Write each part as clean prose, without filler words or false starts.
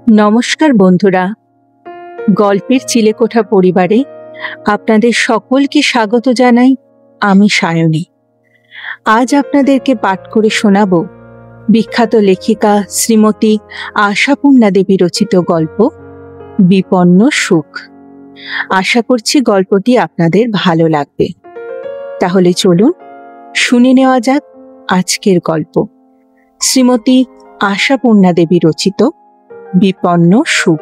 নমস্কার বন্ধুরা, গল্পের চিলেকোঠা পরিবারে আপনাদের সকলকে স্বাগত জানাই। আমি সায়নী। আজ আপনাদেরকে পাঠ করে শোনাব বিখ্যাত লেখিকা শ্রীমতী আশাপূর্ণা দেবী রচিত গল্প বিপন্ন সুখ। আশা করছি গল্পটি আপনাদের ভালো লাগবে। তাহলে চলুন শুনে নেওয়া যাক আজকের গল্প, শ্রীমতী আশাপূর্ণা দেবী রচিত বিপন্ন সুখ।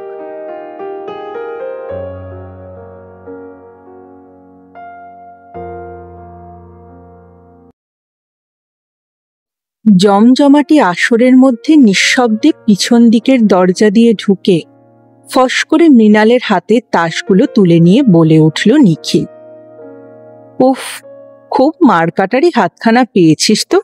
জমজমাটি আসরের মধ্যে নিঃশব্দে পিছন দিকের দরজা দিয়ে ঢুকে ফস করে মৃণালের হাতে তাসগুলো তুলে নিয়ে বলে উঠল নিখিল, উফ, খুব মারকাটারি হাতখানা পেয়েছিস তো।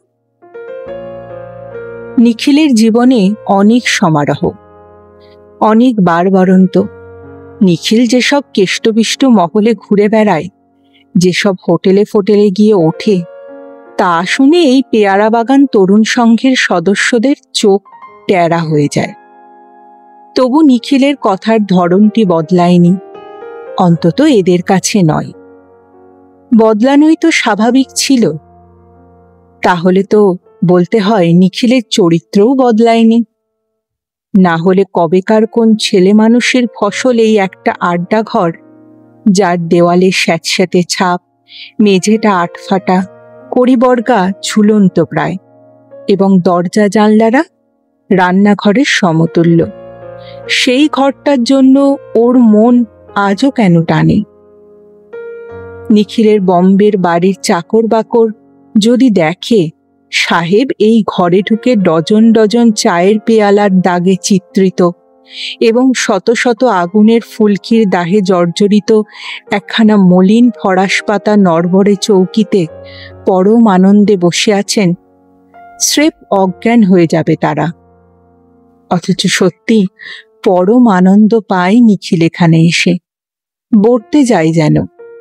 নিখিলের জীবনে অনেক সমারোহ, অনেক বারবারন্ত। নিখিল যেসব কেষ্টবিষ্ট মহলে ঘুরে বেড়ায়, যেসব হোটেলে ফোটেলে গিয়ে ওঠে, তা শুনে এই পেয়ারা বাগান তরুণ সংঘের সদস্যদের চোখ ট্যারা হয়ে যায়। তবু নিখিলের কথার ধরনটি বদলায়নি, অন্তত এদের কাছে নয়। বদলানোই তো স্বাভাবিক ছিল। তাহলে তো বলতে হয় নিখিলের চরিত্রও বদলায়নি। না হলে কবেকার কোন ছেলে মানুষের ফসল এই একটা আড্ডা ঘর, যার দেওয়ালে স্যাঁতস্যাঁতে ছাপ, মেঝেটা আটফাটা, কড়িবর্গা ঝুলন্ত প্রায়, এবং দরজা জানলারা রান্নাঘরের সমতুল্য। সেই ঘরটার জন্য ওর মন আজও কেন টানে। নিখিলের বম্বের বাড়ির চাকর বাকর যদি দেখে সাহেব এই ঘরে ঢুকে ডজন ডজন চায়ের পেয়ালার দাগে চিত্রিত এবং শত শত আগুনের ফুলকির দাহে জর্জরিত একখানা মলিন ফরাস পাতা নড়বড়ে চৌকিতে পরম আনন্দে বসে আছেন, স্রেফ অজ্ঞান হয়ে যাবে তারা। অথচ সত্যি পরম আনন্দ পায় নিখিল এখানে এসে, বর্তে যায় যেন।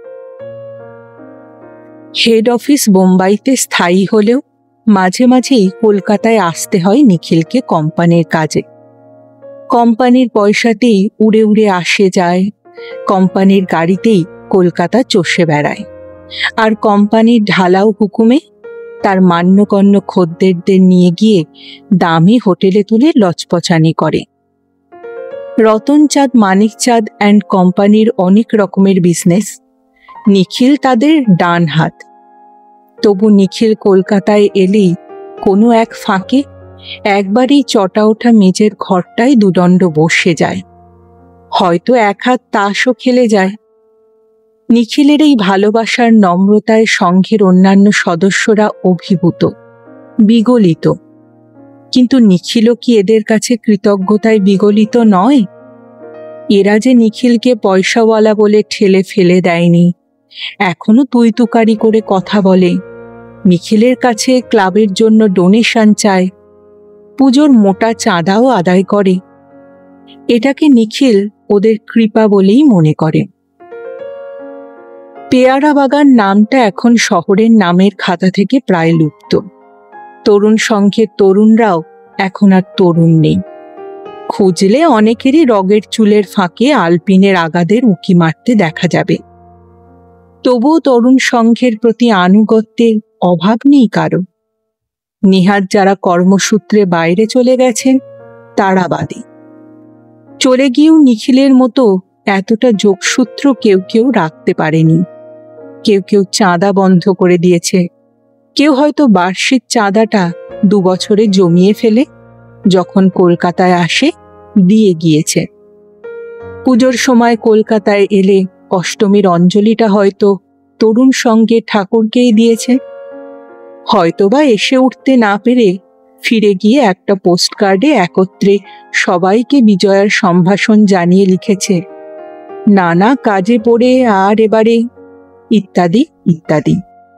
হেড অফিস বোম্বাইতে স্থায়ী হলেও মাঝে মাঝেই কলকাতায় আসতে হয় নিখিলকে কোম্পানির কাজে। কোম্পানির পয়সাতেই উড়ে উড়ে আসে যায়, কোম্পানির গাড়িতেই কলকাতা চষে বেড়ায়, আর কোম্পানির ঢালাও হুকুমে তার মান্যগণ্য খদ্দেরদের নিয়ে গিয়ে দামি হোটেলে তুলে লচপচানি করে। রতনচাঁদ, মানিকচাঁদ অ্যান্ড কোম্পানির অনেক রকমের বিজনেস, নিখিল তাদের ডান হাত। তবু নিখিল কলকাতায় এলেই কোনো এক ফাঁকে একবারই চটা ওঠা মেজের ঘরটায় দুদণ্ড বসে যায়, হয়তো এক হাত তাসও খেলে যায়। নিখিলের এই ভালোবাসার নম্রতায় সংঘের অন্যান্য সদস্যরা অভিভূত, বিগলিত। কিন্তু নিখিলও কি এদের কাছে কৃতজ্ঞতায় বিগলিত নয়? এরা যে নিখিলকে পয়সাওয়ালা বলে ঠেলে ফেলে দেয়নি, এখনো তুই তুকারি করে কথা বলে, নিখিলের কাছে ক্লাবের জন্য ডোনেশন চায়, পুজোর মোটা চাঁদাও আদায় করে। এটাকে নিখিল ওদের কৃপা বলেই মনে করে। পেয়ারা বাগান নামটা এখন শহরের নামের খাতা থেকে প্রায় লুপ্ত। তরুণ সংঘের তরুণরাও এখন আর তরুণ নেই। খুঁজলে অনেকেরই রগের চুলের ফাঁকে আলপিনের আগাদের উঁকি মারতে দেখা যাবে। তবুও তরুণ সংঘের প্রতি আনুগত্যের অভাব নেই কারো। নিহাত যারা কর্মসূত্রে বাইরে চলে গেছেন তারা বাদে। চলে গিয়েও নিখিলের মতো এতটা যোগসূত্র কেউ কেউ রাখতে পারেনি। কেউ কেউ চাঁদা বন্ধ করে দিয়েছে, কেউ হয়তো বার্ষিক চাঁদাটা 2 বছরে জমিয়ে ফেলে যখন কলকাতায় আসে দিয়ে গিয়েছে। পুজোর সময় কলকাতায় এলে অষ্টমীর অঞ্জলিটা হয়তো তরুণ সঙ্গে ঠাকুরকেই দিয়েছে। হয়তোবা এসে উঠতে না পেরে ফিরে গিয়ে একটা পোস্টকার্ডে একত্রে সবাইকে বিজয়ার সম্ভাষণ জানিয়ে লিখেছে, নানা কাজে পড়ে আর এবারে, ইত্যাদি ইত্যাদি।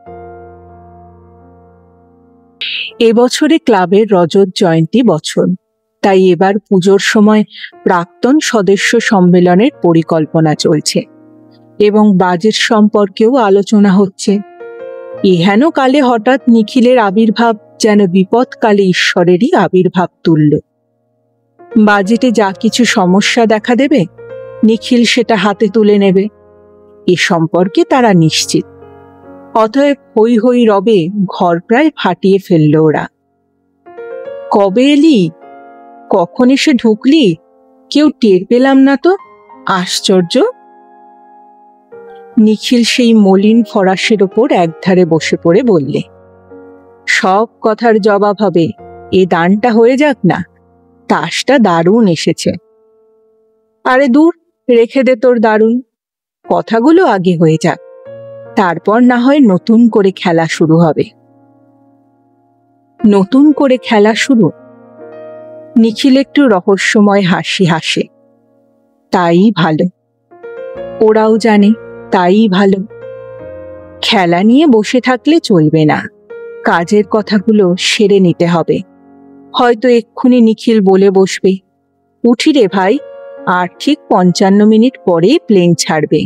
এবছরে ক্লাবের রজত জয়ন্তী বছর, তাই এবার পুজোর সময় প্রাক্তন সদস্য সম্মেলনের পরিকল্পনা চলছে এবং বাজেট সম্পর্কেও আলোচনা হচ্ছে। এহেন কালে হঠাৎ নিখিলের আবির্ভাব যেন বিপদকালে ঈশ্বরেরই আবির্ভাব তুল্য। বাজেটে যা কিছু সমস্যা দেখা দেবে নিখিল সেটা হাতে তুলে নেবে, এ সম্পর্কে তারা নিশ্চিত। অতএব হই হই রবে ঘর প্রায় ফাটিয়ে ফেলল ওরা। কবে এলি, কখন এসে ঢুকলি, কেউ টের পেলাম না তো, আশ্চর্য। নিখিল সেই মলিন ফরাসের ওপর একধারে বসে পড়ে বললে, সব কথার জবাব হবে, এ দানটা হয়ে যাক না, তাসটা দারুণ এসেছে। আরে দূর, রেখে দে তোর দারুণ, কথাগুলো আগে হয়ে যাক, তারপর না হয় নতুন করে খেলা শুরু হবে। নতুন করে খেলা শুরু? নিখিল একটু রহস্যময় হাসি হাসে। তাই ভালো, ওরাও জানে তাই ভালো। খেলা নিয়ে বসে থাকলে চলবে না, কাজের কথাগুলো সেরে নিতে হবে। হয়তো এক্ষুনি নিখিল বলে বসবে, উঠি রে ভাই, আর ঠিক 55 মিনিট পরে প্লেন ছাড়বে।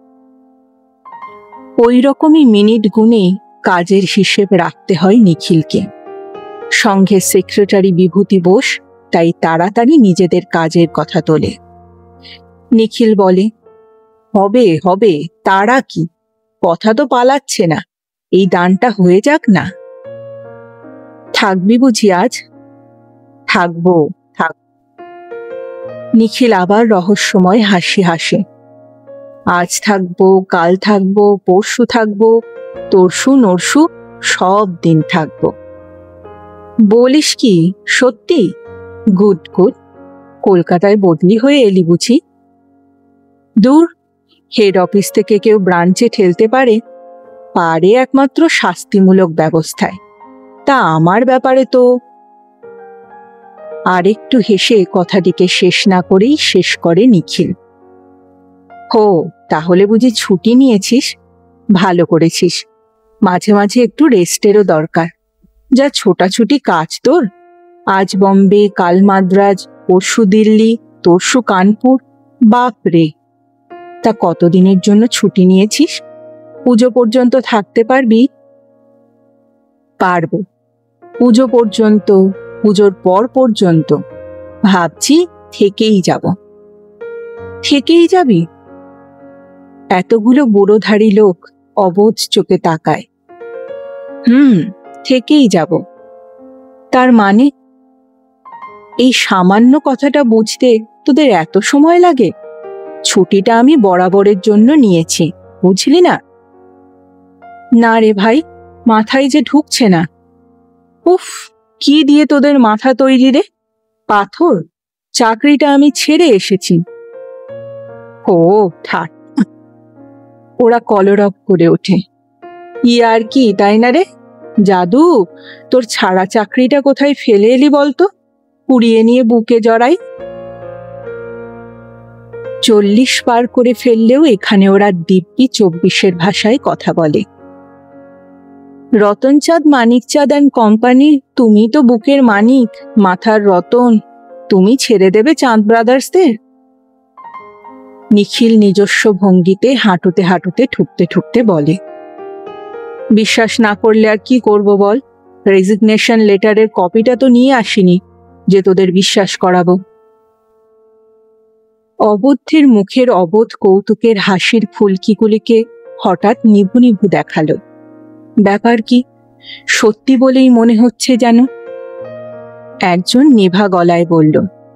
ওই রকমই মিনিট গুনে কাজের হিসেব রাখতে হয় নিখিলকে। সঙ্গে সেক্রেটারি বিভূতি বোস তাই তাড়াতাড়ি নিজেদের কাজের কথা তোলে। নিখিল বলে, হবে হবে, তারা কি, কথা তো পালাচ্ছে না, এই দানটা হয়ে যাক না। থাকবি বুঝি আজ? থাকবো, থাক। নিখিল আবার রহস্যময় হাসি হাসে। আজ থাকবো, কাল থাকবো, পরশু থাকবো, তরশু নরশু সব দিন থাকবো। বলিস কি, সত্যি? Good good. কলকাতায় বদলি হয়ে এলি বুঝি? দূর, হেড অফিস থেকে কেউ ব্রাঞ্চে ঠেলতে পারে, পারে একমাত্র শাস্তিমূলক ব্যবস্থায়। তা আমার ব্যাপারে তো। আরেকটু হেসে কথাটিকে শেষ না করেই শেষ করে নিখিল। হো, তাহলে বুঝি ছুটি নিয়েছিস? ভালো করেছিস, মাঝে মাঝে একটু রেস্টেরও দরকার। যা ছোটাছুটি কাজ তোর, আজ বম্বে, কাল মাদ্রাজ, পরশু দিল্লি, তরশু কানপুর, বাপ রে। তা কতদিনের জন্য ছুটি নিয়েছিস? পুজো পর্যন্ত থাকতে পারবি? পারবো, পুজো পর্যন্ত, পুজোর পর পর্যন্ত। ভাবছি থেকেই যাব। থেকেই যাবি? এতগুলো বুড়োধারী লোক অবোধ চোখে তাকায়। থেকেই যাব। তার মানে? এই সামান্য কথাটা বুঝতে তোদের এত সময় লাগে? ছুটিটা আমি বরাবরের জন্য নিয়েছি, বুঝলি না? না রে ভাই, মাথায় যে ঢুকছে না। উফ, কি দিয়ে তোদের মাথা তৈরি রে? পাথর? চাকরিটা আমি ছেড়ে এসেছি। ও ঠাট। ওরা কলরব করে ওঠে। আর কি, তাই না রে? জাদু, তোর ছাড়া চাকরিটা কোথায় ফেলে এলি বলতো, কুড়িয়ে নিয়ে বুকে জড়াই। 40 পার করে ফেললেও এখানে ওরা দিব্যি 24-এর ভাষায় কথা বলে। রতনচাঁদ মানিকচাঁদ অ্যান্ড কোম্পানি, তুমি তো বুকের মানিক, মাথার রতন, তুমি ছেড়ে দেবে চাঁদ ব্রাদার্সদের? নিখিল নিজস্ব ভঙ্গিতে হাঁটুতে হাঁটুতে ঠুকতে ঠুকতে বলে, বিশ্বাস না করলে আর কি করব বল? রেজিগনেশন লেটারের কপিটা তো নিয়ে আসিনি যে তোদের বিশ্বাস করাবো। অবুদ্ধির মুখের অবোধ কৌতুকের হাসির ফুলকিগুলিকে হঠাৎ নিভু নিভু দেখালো। ব্যাপার কি, সত্যি বলেই মনে হচ্ছে যেন। একজন নেভা গলায় বলল,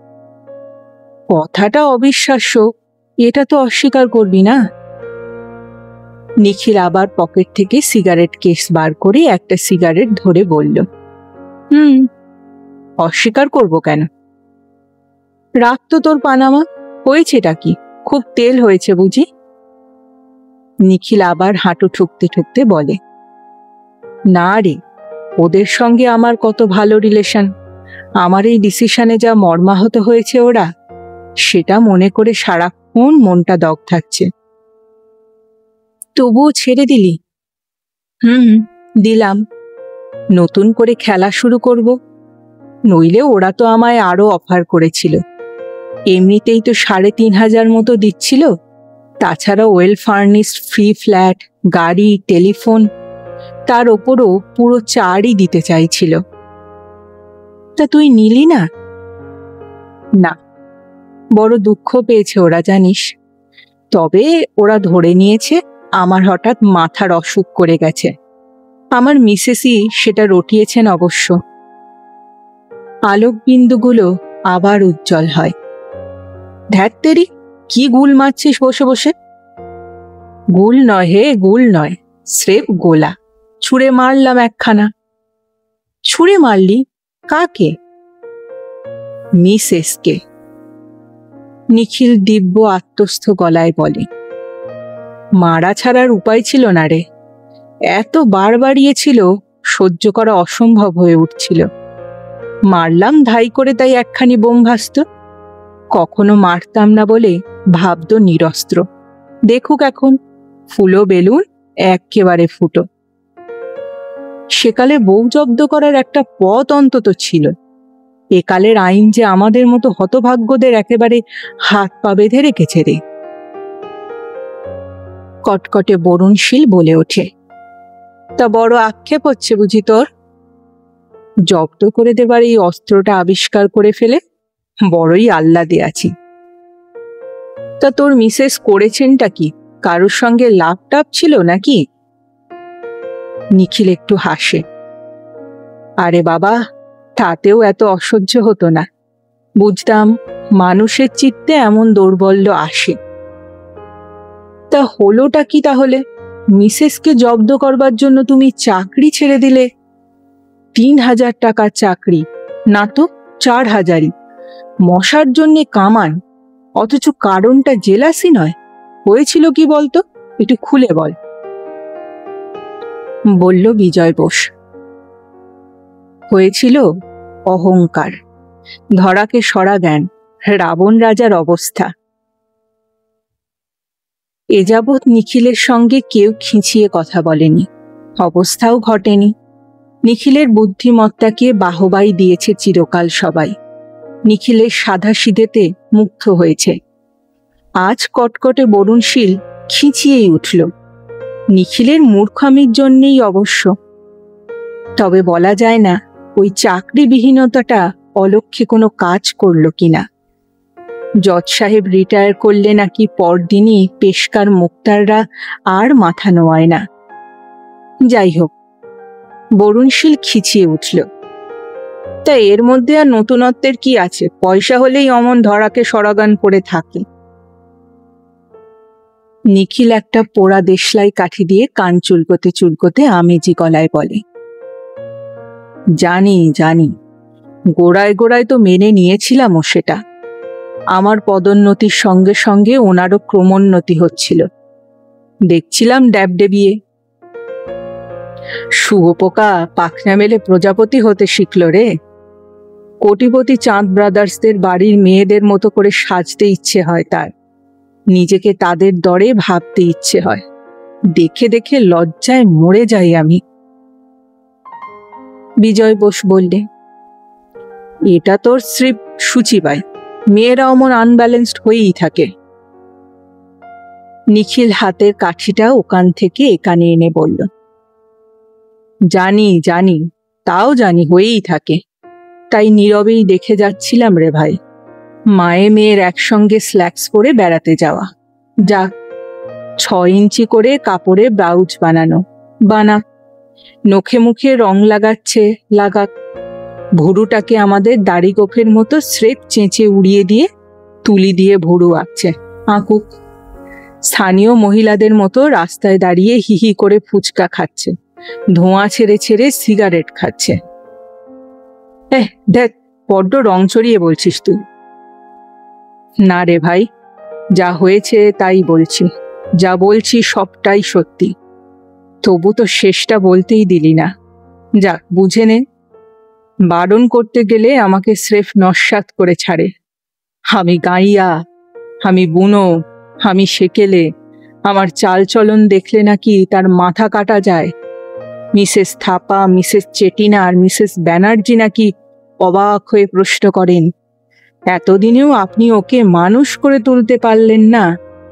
কথাটা অবিশ্বাস্য, এটা তো অস্বীকার করবি না? নিখিল আবার পকেট থেকে সিগারেট কেস বার করে একটা সিগারেট ধরে বলল, অস্বীকার করব কেন? রাখ তো তোর পানামা, হয়েছেটা কি, খুব তেল হয়েছে বুঝি? নিখিল আবার হাঁটু ঠুকতে ঠুকতে বলে, না রে, ওদের সঙ্গে আমার কত ভালো রিলেশন, আমার এই ডিসিশনে যা মর্মাহত হয়েছে ওরা, সেটা মনে করে সারাক্ষণ মনটা দগ থাকছে। তবুও ছেড়ে দিলি? দিলাম। নতুন করে খেলা শুরু করব। নইলে ওরা তো আমায় আরো অফার করেছিল। এমনিতেই তো 3500 মতো দিচ্ছিল, তাছাড়া ওয়েল ফার্নিশড ফ্রি ফ্ল্যাট, গাড়ি, টেলিফোন, তার ওপরও পুরো 4ই দিতে চাইছিল। তা তুই নিলি না? না, বড় দুঃখ পেয়েছে ওরা, জানিস। তবে ওরা ধরে নিয়েছে আমার হঠাৎ মাথার অসুখ করে গেছে। আমার মিসেসই সেটা রটিয়েছেন অবশ্য। আলোকবিন্দুগুলো আবার উজ্জ্বল হয়। ধ্যাত্তেরি, কি গুল মারছিস বসে বসে? গুল নয় হে, গুল নয়, স্রেফ গোলা। ছুঁড়ে মারলাম একখানা। ছুঁড়ে মারলি? কাকে? মিসেসকে। নিখিল দিব্য আত্মস্থ গলায় বলে। মারা ছাড়ার উপায় ছিল না রে। এত বাড়িয়েছিল, সহ্য করা অসম্ভব হয়ে উঠছিল। মারলাম ধাই করে, তাই একখানি বোম ভাসত। কখনো মারতাম না বলে ভাবত নিরস্ত্র। দেখুক এখন, ফুলো বেলুন একেবারে ফুটো। সেকালে বউ জব্দ করার একটা পথ অন্তত ছিল। একালের আইন যে আমাদের মতো হতভাগ্যদের একেবারে হাত পা বেঁধে রেখেছে রে। কটকটে বরুণশীল বলে ওঠে। তা বড় আক্ষেপ হচ্ছে বুঝি তোর? জব্দ করে দেবার এই অস্ত্রটা আবিষ্কার করে ফেলে বড়ই আহ্লাদে আছি। তা তোর মিসেস করেছেনটা কি? কারোর সঙ্গে লাভ টাভ ছিল নাকি? নিখিল একটু হাসে। আরে বাবা, তাতেও এত অসহ্য হতো না। বুঝতাম মানুষের চিত্তে এমন দৌর্বল্য আসে। তা হলোটা কি তাহলে? মিসেসকে জব্দ করবার জন্য তুমি চাকরি ছেড়ে দিলে? ৩,০০০ টাকার চাকরি, না তো ৪,০০০ই। মশার জন্যে কামান, অথচ কারণটা জেলাসি নয়। হয়েছিল কি বলতো, একটু খুলে বল। বলল বিজয় বোস। হয়েছিল অহংকার, ধরাকে সরা জ্ঞান, রাবণ রাজার অবস্থা। এ যাবৎ নিখিলের সঙ্গে কেউ খিঁচিয়ে কথা বলেনি, অবস্থাও ঘটেনি। নিখিলের বুদ্ধিমত্তাকে বাহবাই দিয়েছে চিরকাল সবাই। নিখিলের সাধাসিধেতে মুগ্ধ হয়েছে। আজ কটকটে বরুণশীল খিঁচিয়েই উঠল। নিখিলের মূর্খামির জন্যেই অবশ্য। তবে বলা যায় না ওই চাকরিবিহীনতাটা অলক্ষ্যে কোনো কাজ করল কিনা। জজ সাহেব রিটায়ার করলে নাকি পরদিনই পেশকার মুক্তাররা আর মাথা নোয়ায় না। যাই হোক, বরুণশীল খিঁচিয়ে উঠল। তা এর মধ্যে আর নতুনত্বের কি আছে? পয়সা হলেই অমন ধরাকে সরাগান করে থাকে। নিখিল একটা পোড়া দেশলাই কাঠি দিয়ে কান চুলকোতে চুলকোতে আমেজি গলায় বলে। জানি জানি, গোড়ায় গোড়ায় তো মেনে নিয়েছিলামও সেটা। আমার পদোন্নতির সঙ্গে সঙ্গে ওনারও ক্রমোন্নতি হচ্ছিল, দেখছিলাম ড্যাবডেবিয়ে। শুয়োপোকা পাখনা মেলে প্রজাপতি হতে শিখল রে। কোটিপতি চাঁদ ব্রাদার্সদের বাড়ির মেয়েদের মতো করে সাজতে ইচ্ছে হয় তার, নিজেকে তাদের দরে ভাবতে ইচ্ছে হয়। দেখে দেখে লজ্জায় মরে যাই আমি। বিজয় বোস বললে, এটা তোর স্ত্রীপ সুচিবাই, মেয়েরা অমন আনব্যালেন্সড হয়েই থাকে। নিখিল হাতের কাঠিটা ওখান থেকে এখানে এনে বলল, জানি জানি, তাও জানি হয়েই থাকে। তাই নীরবেই দেখে যাচ্ছিলাম রে ভাই। মায়ে মেয়ের একসঙ্গে স্ল্যাক্স পরে বেড়াতে যাওয়া, যাক ৬ ইঞ্চি করে কাপড়ে ব্লাউজ বানানো, বানা। নখে মুখে রং লাগাচ্ছে, লাগাক। ভুরুটাকে আমাদের দাড়ি গোফের মতো স্রেফ চেঁচে উড়িয়ে দিয়ে তুলি দিয়ে ভুরু আঁকছে, আঁকুক। স্থানীয় মহিলাদের মতো রাস্তায় দাঁড়িয়ে হিহি করে ফুচকা খাচ্ছে, ধোঁয়া ছেড়ে ছেড়ে সিগারেট খাচ্ছে। দেখ, বড্ড রং চড়িয়ে বলছিস তুই। না রে ভাই, যা হয়েছে তাই বলছি, যা বলছি সবটাই সত্যি। তবু তো শেষটা বলতেই দিলি না। যাক, বুঝে নে। বারণ করতে গেলে আমাকে স্রেফ নস্যাৎ করে ছাড়ে। আমি গাইয়া, আমি বুনো, আমি সেকেলে, আমার চালচলন দেখলে নাকি তার মাথা কাটা যায়। মিসেস থাপা, মিসেস চেটিনা আর মিসেস ব্যানার্জি নাকি অবাক হয়ে প্রশ্ন করেন, এতদিনেও আপনি ওকে মানুষ করে তুলতে পারলেন না?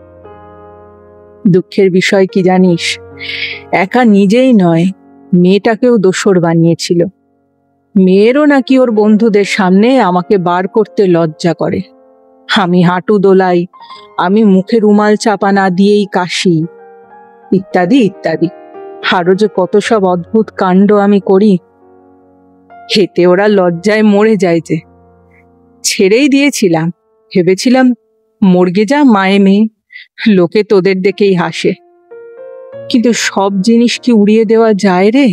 দুঃখের বিষয় কি জানিস, একা নিজেই নয়, মেয়েটাকেও দোসর বানিয়েছিল। মেয়েরও নাকি ওর বন্ধুদের সামনে আমাকে বার করতে লজ্জা করে। আমি হাঁটু দোলাই, আমি মুখে রুমাল চাপা না দিয়েই কাশি, ইত্যাদি ইত্যাদি। আরো যে কত সব অদ্ভুত কাণ্ড আমি করি। হেঁটে ওরা লজ্জায় মরে যায় যে। ছেড়েই দিয়েছিলাম, ভেবেছিলাম মর্গে যা মায়ে মেয়ে, লোকে তোদের দেখেই হাসে। কিন্তু সব জিনিস কি উড়িয়ে দেওয়া যায় রে?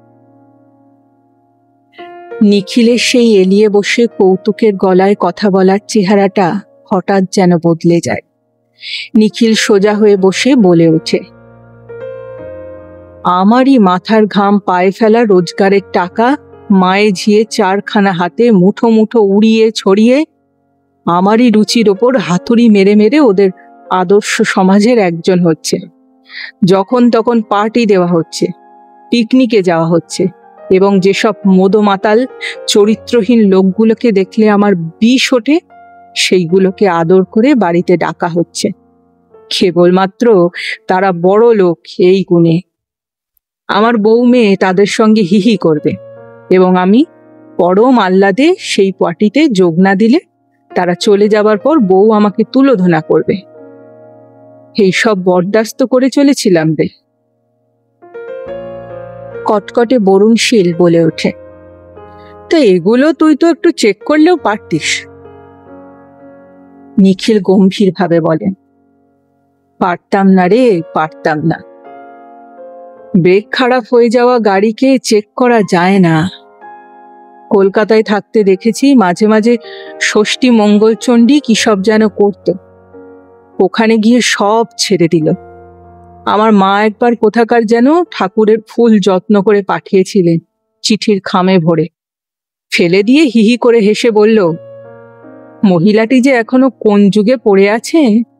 নিখিলের সেই এলিয়ে বসে কৌতুকের গলায় কথা বলার চেহারাটা হঠাৎ যেন বদলে যায়। নিখিল সোজা হয়ে বসে বলে ওঠে, আমারই মাথার ঘাম পায়ে ফেলা রোজগারের টাকা মায়ে ঝিয়ে চারখানা হাতে মুঠো মুঠো উড়িয়ে ছড়িয়ে আমারই রুচির ওপর হাতুড়ি মেরে মেরে ওদের আদর্শ সমাজের একজন হচ্ছে। যখন তখন পার্টি দেওয়া হচ্ছে, পিকনিকে যাওয়া হচ্ছে, এবং যেসব মদমাতাল চরিত্রহীন লোকগুলোকে দেখলে আমার বিষ ওঠে, সেইগুলোকে আদর করে বাড়িতে ডাকা হচ্ছে। কেবলমাত্র তারা বড় লোক এই গুণে। আমার বউ মেয়ে তাদের সঙ্গে হিহি করবে, এবং আমি পরম আহ্লাদে সেই পার্টিতে যোগ না দিলে তারা চলে যাবার পর বউ আমাকে তুলোধনা করবে। এইসব বরদাস্ত করে চলেছিলাম রে। কটকটে বরুণশীল বলে ওঠে, তা এগুলো তুই তো একটু চেক করলেও পারতিস। নিখিল গম্ভীর ভাবে বলেন, পারতাম না রে, পারতাম না। ব্রেক খারাপ হয়ে যাওয়া গাড়িকে চেক করা যায় না। কলকাতায় থাকতে দেখেছি মাঝে মাঝে ষষ্ঠী মঙ্গলচণ্ডী কি সব যেন করত, ওখানে গিয়ে সব ছেড়ে দিল। আমার মা একবার কোথাকার যেন ঠাকুরের ফুল যত্ন করে পাঠিয়েছিলেন চিঠির খামে ভরে, ফেলে দিয়ে হিহি করে হেসে বলল, মহিলাটি যে এখনো কোন যুগে পড়ে আছে।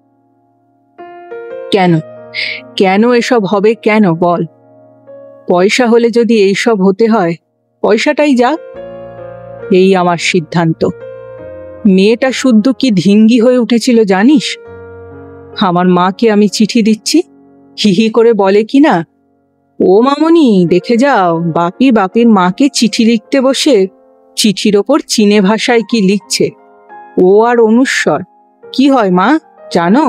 কেন কেন এসব হবে, কেন বল? পয়সা হলে যদি এইসব হতে হয়, পয়সাটাই যাক, এই আমার সিদ্ধান্ত। মেয়েটা শুদ্ধ কি ধিঙ্গি হয়ে উঠেছিল জানিস? আমার মাকে আমি চিঠি দিচ্ছি, হিহি করে বলে কিনা, ও মামনি দেখে যাও, বাপি বাপির মাকে চিঠি লিখতে বসে চিঠির ওপর চীনে ভাষায় কি লিখছে, ও আর অনুস্বর। কি হয় মা জানো?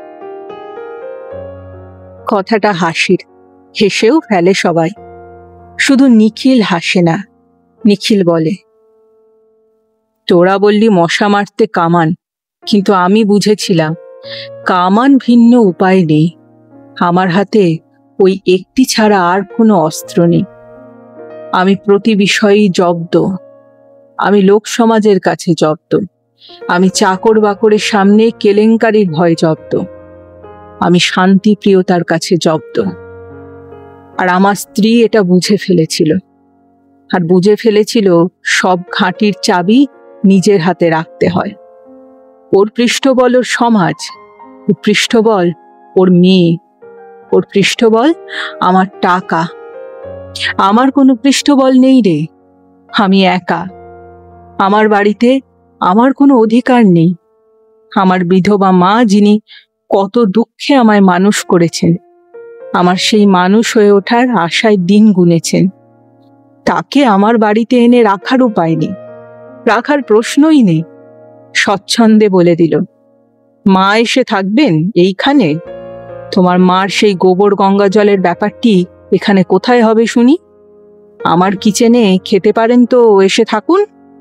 কথাটা হাসির, হেসেও ফেলে সবাই, শুধু নিখিল হাসে না। নিখিল বলে, তোরা বললি মশা মারতে কামান, কিন্তু আমি বুঝেছিলাম কামান ভিন্ন উপায় নেই। আমার হাতে ওই একটি ছাড়া আর কোনো অস্ত্র নেই। আমি প্রতি বিষয়েই জব্দ, আমি লোক সমাজের কাছে জব্দ, আমি চাকর বাকরের সামনে কেলেঙ্কারির ভয় জব্দ, আমি শান্তি প্রিয়তার কাছে জব্দ। আর আমার স্ত্রী এটা বুঝে ফেলেছিল, আর বুঝে ফেলেছিল সব ঘাঁটির চাবি নিজের হাতে রাখতে হয়। ওর পৃষ্ঠবল ওর সমাজ, ওর পৃষ্ঠবল ওর মেয়ে, ওর পৃষ্ঠবল আমার টাকা। আমার কোনো পৃষ্ঠবল নেই রে, আমি একা। আমার বাড়িতে আমার কোনো অধিকার নেই। আমার বিধবা মা, যিনি কত দুঃখে আমায় মানুষ করেছেন, আমার সেই মানুষ হয়ে ওঠার আশায় দিন গুনেছেন, তাকে আমার বাড়িতে এনে রাখার উপায় নেই, রাখার প্রশ্নই নেই। স্বচ্ছন্দে বলে দিল, মা এসে থাকবেন এইখানে? তোমার মার সেই গোবর গঙ্গা জলের ব্যাপারটি এখানে কোথায় হবে শুনি? আমার কিচেনে খেতে পারেন তো এসে থাকুন।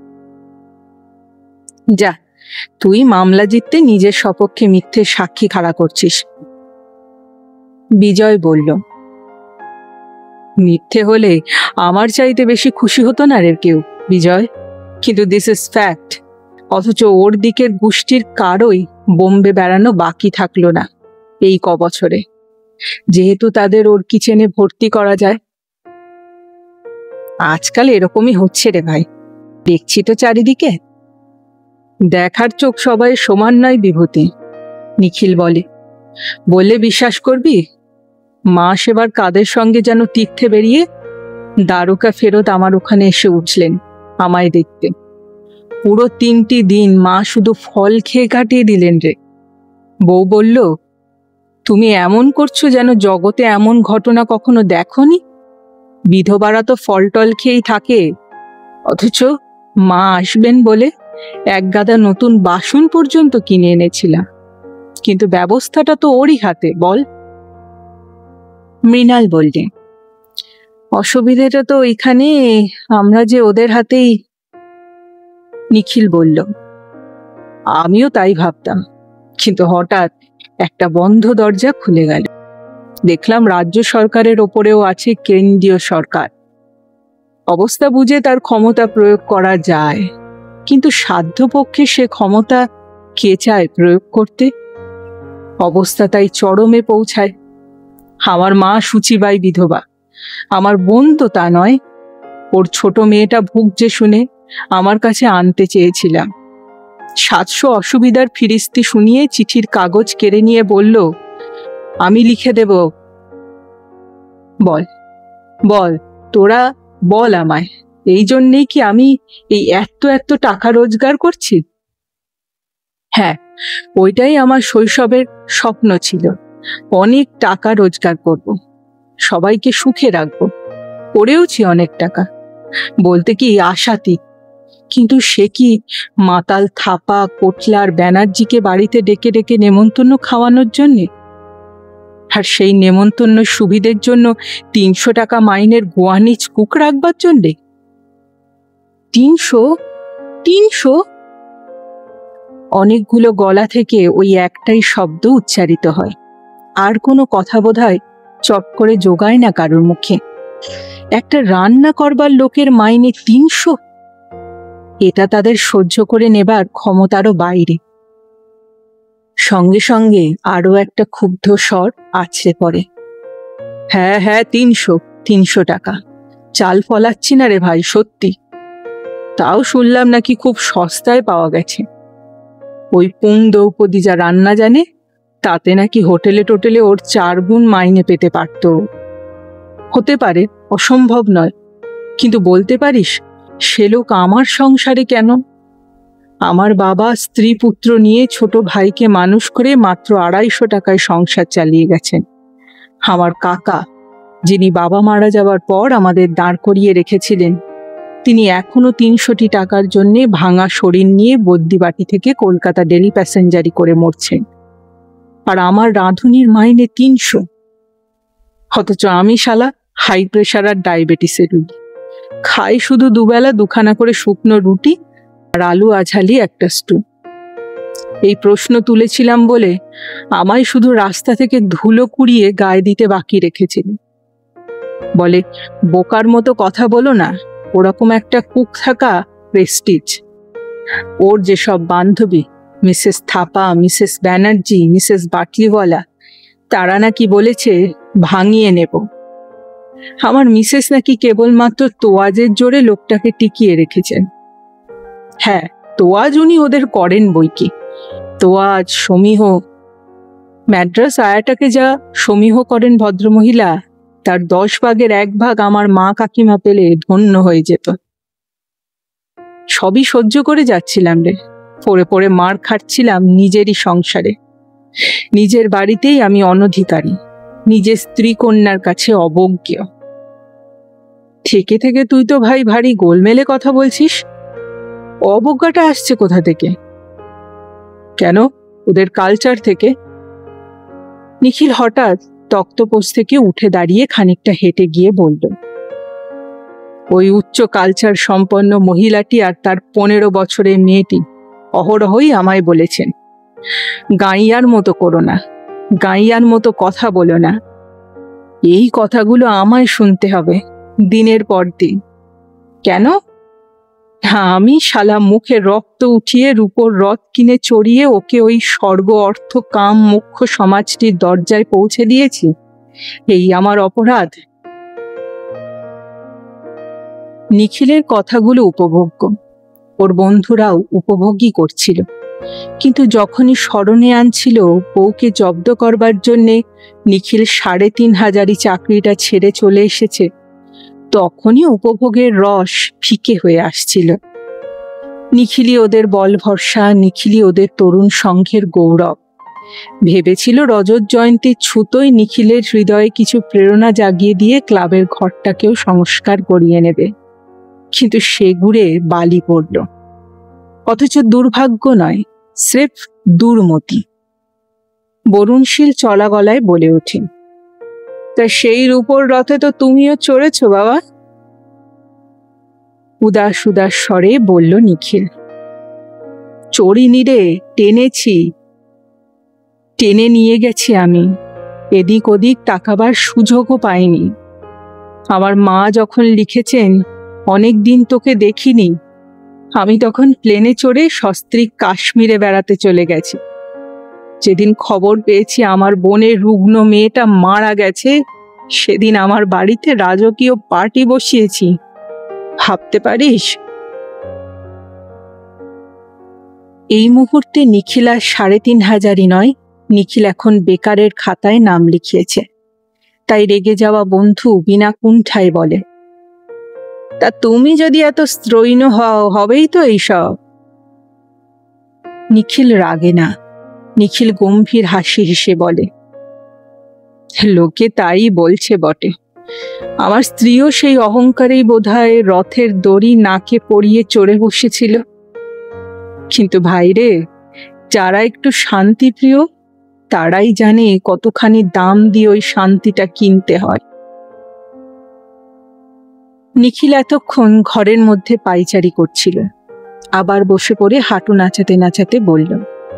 যা, তুই মামলা জিততে নিজের সপক্ষে মিথ্যে সাক্ষী খাড়া করছিস। বিজয় বলল, মিথ্যে হলে আমার চাইতে বেশি খুশি হতো না রে কেউ বিজয়, কিন্তু দিস ইজ ফ্যাক্ট। অথচ ওর দিকের গোষ্ঠীর কারোই বোম্বে বেড়ানো বাকি থাকলো না এই কবছরে, যেহেতু তাদের ওর কিচেনে ভর্তি করা যায়। আজকাল এরকমই হচ্ছে রে ভাই, দেখছি তো চারিদিকে। দেখার চোখ সবাই সমান নয় বিভূতি, নিখিল বলে। বললে বিশ্বাস করবি, মা সেবার কাদের সঙ্গে যেন তীর্থে বেরিয়ে দ্বারকা ফেরত আমার ওখানে এসে উঠলেন আমায় দেখতে। পুরো 3টি দিন মা শুধু ফল খেয়ে কাটিয়ে দিলেন রে। বউ বলল, তুমি এমন করছো যেন জগতে এমন ঘটনা কখনো দেখোনি। বিধবারা তো ফল টল খেয়েই থাকে, অথচ মা আসবেন বলে এক গাদা নতুন বাসন পর্যন্ত কিনে এনেছিলাম, কিন্তু ব্যবস্থাটা তো ওরই হাতে, বল। মৃণাল বললে, অসুবিধেটা তো ওইখানে, আমরা যে ওদের হাতেই। নিখিল বলল, আমিও তাই ভাবতাম, কিন্তু হঠাৎ একটা বন্ধ দরজা খুলে গেল। দেখলাম রাজ্য সরকারের ওপরেও আছে কেন্দ্রীয় সরকার। অবস্থা বুঝে তার ক্ষমতা প্রয়োগ করা যায়, কিন্তু সাধ্যপক্ষে সে ক্ষমতা কে চায় প্রয়োগ করতে? অবস্থা তাই চরমে পৌঁছায়। আমার মা সূচিবাই বিধবা, আমার বোন তো তা নয়। ওর ছোট মেয়েটা ভুগছে শুনে আমার কাছে আনতে চেয়েছিলাম। 700 অসুবিধার ফিরিস্তি শুনিয়ে চিঠির কাগজ কেড়ে নিয়ে বলল, আমি লিখে দেব। বল বল, তোরা বল আমায়, এই জন্যেই কি আমি এই এত এত টাকা রোজগার করছি? হ্যাঁ, ওইটাই আমার শৈশবের স্বপ্ন ছিল, অনেক টাকা রোজগার করব, সবাইকে সুখে রাখবো। করেওছি অনেক টাকা, বলতে কি আশাতীত। কিন্তু সে কি মাতাল থাপা কোটলার ব্যানার্জিকে বাড়িতে ডেকে ডেকে নেমন্তন্ন খাওয়ানোর জন্যে? আর সেই নেমন্তন্ন সুবিধের জন্য 300 টাকা মাইনের গোয়ানিজ কুক রাখবার জন্যে? 300? 300? অনেকগুলো গলা থেকে ওই একটাই শব্দ উচ্চারিত হয়, আর কোনো কথা বোধহয় চট করে জোগায় না কারোর মুখে। একটা রান্না করবার লোকের মাইনে 300? এটা তাদের সহ্য করে নেবার ক্ষমতারও বাইরে। সঙ্গে সঙ্গে আরো একটা ক্ষুব্ধ স্বর আছড়ে পড়ে, হ্যাঁ হ্যাঁ, 300 টাকা। চাল ফলাচ্ছি না রে ভাই, সত্যি। তাও শুনলাম নাকি খুব সস্তায় পাওয়া গেছে। ওই পুং দ্রৌপদী যা রান্না জানে, তাতে নাকি হোটেলে টোটেলে ওর 4 গুণ মাইনে পেতে পারত। হতে পারে, অসম্ভব নয়, কিন্তু বলতে পারিস সে লোক আমার সংসারে কেন? আমার বাবা স্ত্রী পুত্র নিয়ে ছোট ভাইকে মানুষ করে মাত্র 250 টাকায় সংসার চালিয়ে গেছেন। আমার কাকা, যিনি বাবা মারা যাবার পর আমাদের দাঁড় করিয়ে রেখেছিলেন, তিনি এখনো 300টি টাকার জন্য ভাঙা শরীর নিয়ে বদ্যিবাটি থেকে কলকাতা ডেলি প্যাসেঞ্জারি করে মরছেন। আর আমার রাঁধুনির মাইনে 300। অথচ আমি শালা হাই প্রেশার আর ডায়াবেটিসের রোগী, খাই শুধু দুবেলা 2খানা করে শুকনো রুটি আর আলু আঝালি একটা স্টু। এই প্রশ্ন তুলেছিলাম বলে আমায় শুধু রাস্তা থেকে ধুলো কুড়িয়ে গায়ে দিতে বাকি রেখেছিলেন। বলে, বোকার মতো কথা বলো না, ওরকম একটা কুক থাকা প্রেস্টিজ। ওর যেসব বান্ধবী, Mrs Thapa, Mrs Banerjee, Mrs Batliwala, তারা নাকি বলেছে ভাঙিয়ে নেব। আমার মিসেস নাকি কেবলমাত্র তোয়াজের জোরে লোকটাকে টিকিয়ে রেখেছেন। হ্যাঁ, তোয়াজ উনি ওদের করেন বইকি, তোয়াজ সমীহ। ম্যাড্রাস আয়াটাকে যা সমীহ করেন ভদ্রমহিলা, তার 10 ভাগের 1 ভাগ আমার মা কাকিমা পেলে ধন্য হয়ে যেত। সবই সহ্য করে যাচ্ছিলাম রে, পড়ে পড়ে মার খাচ্ছিলাম নিজেরই সংসারে। নিজের বাড়িতেই আমি অনধিকারী, নিজের স্ত্রী কন্যার কাছে অবজ্ঞ। থেকে থেকে তুই তো ভাই ভারী গোলমেলে কথা বলছিস। অবজ্ঞাটা আসছে কোথা থেকে? কেন, ওদের কালচার থেকে। নিখিল হঠাৎ তক্তপোষ থেকে উঠে দাঁড়িয়ে খানিকটা হেঁটে গিয়ে বলল, ওই উচ্চ কালচার সম্পন্ন মহিলাটি আর তার 15 বছরের মেয়েটি অহরহই আমায় বলেছেন, গাঁইয়ার মতো করো না, গাঁইয়ার মতো কথা বলো না। এই কথাগুলো আমায় শুনতে হবে দিনের পর দিন। কেন? আমি শালা মুখে রক্ত উঠিয়ে রূপোর রথ কিনে চড়িয়ে ওকে ওই স্বর্গ অর্থ কাম মুখ্য সমাজটির দরজায় পৌঁছে দিয়েছি, এই আমার অপরাধ। নিখিলের কথাগুলো উপভোগ্য, ওর বন্ধুরাও উপভোগই করছিল, কিন্তু যখনই স্মরণে আনছিল বউকে জব্দ করবার জন্যে নিখিল 3500 চাকরিটা ছেড়ে চলে এসেছে, তখনই উপভোগের রস ফিকে হয়ে আসছিল। নিখিলই ওদের বল ভরসা, নিখিলই ওদের তরুণ সংঘের গৌরব। ভেবেছিল রজত জয়ন্তীর ছুতোয় নিখিলের হৃদয়ে কিছু প্রেরণা জাগিয়ে দিয়ে ক্লাবের ঘরটাকেও সংস্কার করিয়ে নেবে। কিন্তু সেগুড়ে বালি পড়ল। অথচ দুর্ভাগ্য নয়, স্রেফ দুর্মতি। বরুণশীল চলা গলায় বলে ওঠেন, তা সেই রূপোর রথে তো তুমিও চড়েছ বাবা? উদাস উদাস স্বরে বলল নিখিল। চড়িনি রে, টেনেছি। টেনে নিয়ে গেছি আমি, এদিক ওদিক তাকাবার সুযোগও পাইনি। আমার মা যখন লিখেছেন অনেক দিন তোকে দেখিনি, আমি তখন প্লেনে চড়ে সস্ত্রীক কাশ্মীরে বেড়াতে চলে গেছি। যেদিন খবর পেয়েছি আমার বোনের রুগ্ন মেয়েটা মারা গেছে, সেদিন আমার বাড়িতে রাজকীয় পার্টি বসিয়েছি, ভাবতে পারিস? এই মুহূর্তে নিখিল আর ৩,৫০০ নয়, নিখিল এখন বেকারের খাতায় নাম লিখিয়েছে। তাই রেগে যাওয়া বন্ধু বিনা কুণ্ঠায় বলে, তা তুমি যদি এত স্ত্রৈণ হও, হবেই তো এইসব। নিখিল রাগে না, নিখিল গম্ভীর হাসি হেসে বলে, লোকে তাই বলছে বটে। আমার স্ত্রীও সেই অহংকারেই বোধহয় রথের দড়ি নাকে পরিয়ে চড়ে বসেছিল। কিন্তু ভাইরে, যারা একটু শান্তিপ্রিয় তারাই জানে কতখানি দাম দিয়ে ওই শান্তিটা কিনতে হয়। নিখিল এতক্ষণ ঘরের মধ্যে পায়চারি করছিল, আবার বসে পড়ে হাঁটু নাচাতে নাচাতে বলল,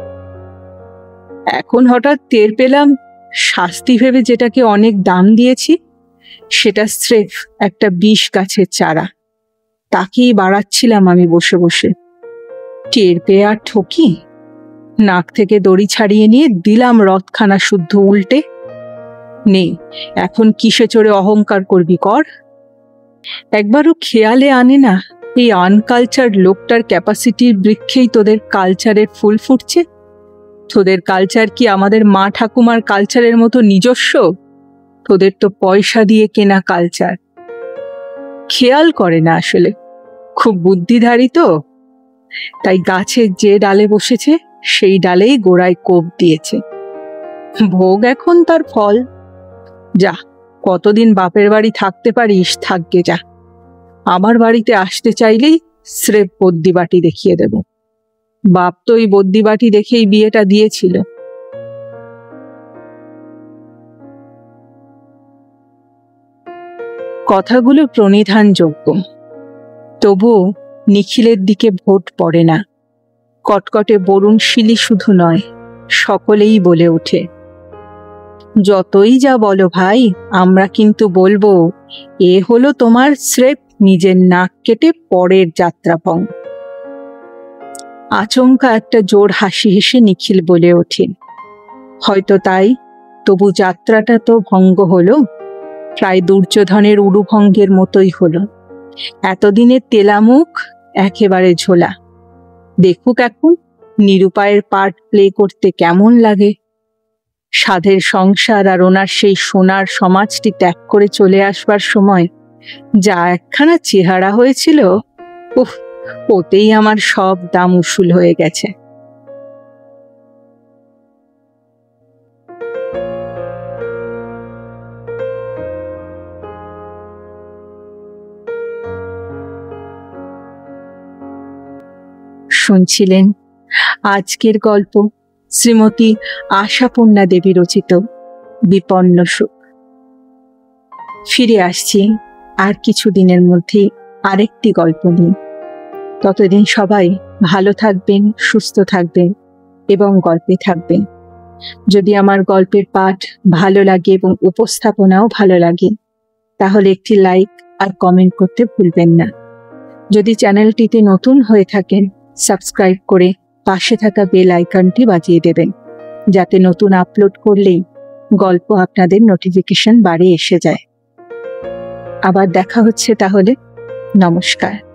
এখন হঠাৎ টের পেলাম শাস্তি ভেবে যেটাকে অনেক দাম দিয়েছি সেটা স্রেফ একটা বিষ গাছের চারা। তাকেই বাড়াচ্ছিলাম আমি বসে বসে। টের পেয়ে আর ঠকি? নাক থেকে দড়ি ছাড়িয়ে নিয়ে দিলাম রথখানা শুদ্ধ উল্টে। নে, এখন কিসে চড়ে অহংকার করবি কর। একবারও খেয়ালে আনে না এই আনকালচার লোকটার ক্যাপাসিটির বৃক্ষেই তোদের কালচারের ফুল ফুটছে। তোদের কালচার কি আমাদের মা ঠাকুমার কালচারের মতো নিজস্ব? তোদের তো পয়সা দিয়ে কেনা কালচার। খেয়াল করে না আসলে, খুব বুদ্ধিধারী তো, তাই গাছের যে ডালে বসেছে সেই ডালেই গোড়ায় কোপ দিয়েছে। ভোগ এখন তার ফল। যা, কতদিন বাপের বাড়ি থাকতে পারিস থাকগে যা। আমার বাড়িতে আসতে চাইলেই স্রেফ বদ্যিবাটি দেখিয়ে দেব। বাপ তো ওই বদ্যিবাটি দেখেই বিয়েটা দিয়েছিল। কথাগুলো প্রণিধানযোগ্য, তবুও নিখিলের দিকে ভোট পড়ে না। কটকটে বরুণশীলই শুধু নয়, সকলেই বলে ওঠে, যতই যা বলো ভাই, আমরা কিন্তু বলবো এ হলো তোমার স্রেফ নিজের নাক কেটে পরের যাত্রাভঙ্গ। আচমকা একটা জোর হাসি হেসে নিখিল বলে ওঠে, হয়তো তাই, তবু যাত্রাটা তো ভঙ্গ হলো, প্রায় দুর্যোধনের উরুভঙ্গের মতোই হলো। এতদিনের তেলামুখ একেবারে ঝোলা। দেখুক এখন নিরুপায়ের পার্ট প্লে করতে কেমন লাগে। সাধের সংসার আর ওনার সেই সোনার সমাজটি ত্যাগ করে চলে আসবার সময় যা একখানা চেহারা হয়েছিল, উফ, ওতেই আমার সব দাম উসুল হয়ে গেছে। শুনছিলেন আজকের গল্প শ্রীমতী আশাপূর্ণা দেবী রচিত বিপন্ন সুখ। ফিরে আসছি আর কিছুদিনের মধ্যে আরেকটি গল্প নিয়ে। ততদিন সবাই ভালো থাকবেন, সুস্থ থাকবেন এবং গল্পে থাকবেন। যদি আমার গল্পের পাঠ ভালো লাগে এবং উপস্থাপনাও ভালো লাগে, তাহলে একটি লাইক আর কমেন্ট করতে ভুলবেন না। যদি চ্যানেলটিতে নতুন হয়ে থাকেন, সাবস্ক্রাইব করে পাশে থাকা বেল আইকনটি বাজিয়ে দেবেন, যাতে নতুন আপলোড করলেই গল্প আপনাদের নোটিফিকেশন বারে এসে যায়। আবার দেখা হচ্ছে তাহলে। নমস্কার।